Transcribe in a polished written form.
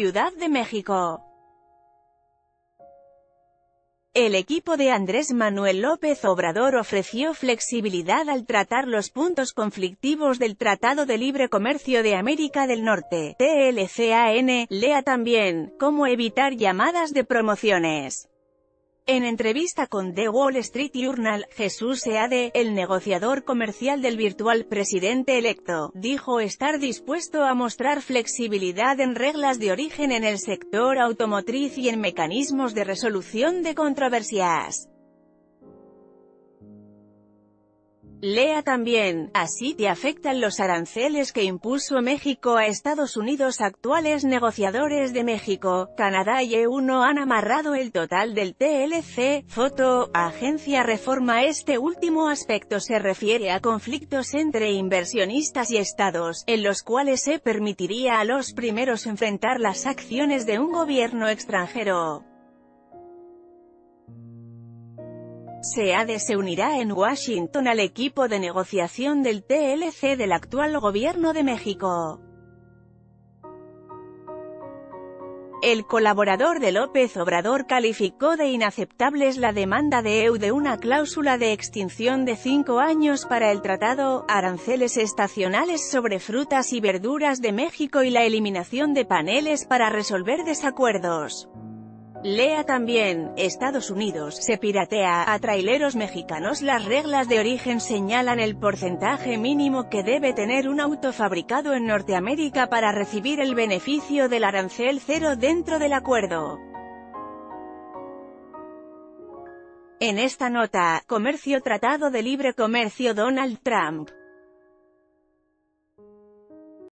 Ciudad de México. El equipo de Andrés Manuel López Obrador ofreció flexibilidad al tratar los puntos conflictivos del Tratado de Libre Comercio de América del Norte, TLCAN, lea también, cómo evitar llamadas de promociones. En entrevista con The Wall Street Journal, Jesús Seade, el negociador comercial del virtual presidente electo, dijo estar dispuesto a mostrar flexibilidad en reglas de origen en el sector automotriz y en mecanismos de resolución de controversias. Lea también, así te afectan los aranceles que impuso México a Estados Unidos. Actuales negociadores de México, Canadá y EU no han amarrado el total del TLC. Foto, Agencia Reforma. Este último aspecto se refiere a conflictos entre inversionistas y estados, en los cuales se permitiría a los primeros enfrentar las acciones de un gobierno extranjero. Seade se unirá en Washington al equipo de negociación del TLC del actual gobierno de México. El colaborador de López Obrador calificó de inaceptables la demanda de EU de una cláusula de extinción de 5 años para el tratado, aranceles estacionales sobre frutas y verduras de México y la eliminación de paneles para resolver desacuerdos. Lea también, Estados Unidos se piratea a traileros mexicanos. Las reglas de origen señalan el porcentaje mínimo que debe tener un auto fabricado en Norteamérica para recibir el beneficio del arancel cero dentro del acuerdo. En esta nota, Comercio. Tratado de Libre Comercio. Donald Trump